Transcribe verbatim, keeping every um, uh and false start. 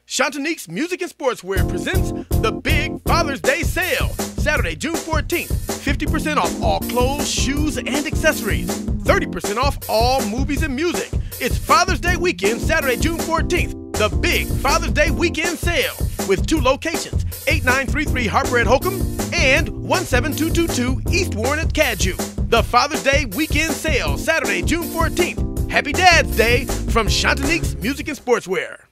Chantanique's Music and Sportswear presents the Big Father's Day Sale. Saturday, June fourteenth. fifty percent off all clothes, shoes, and accessories. thirty percent off all movies and music. It's Father's Day weekend, Saturday, June fourteenth. The Big Father's Day Weekend Sale with two locations, eighty-nine thirty-three Harper at Holcomb and seventeen twenty-two East Warren at Cadju. The Father's Day Weekend Sale, Saturday, June fourteenth. Happy Dad's Day from Chantanique's Music and Sportswear.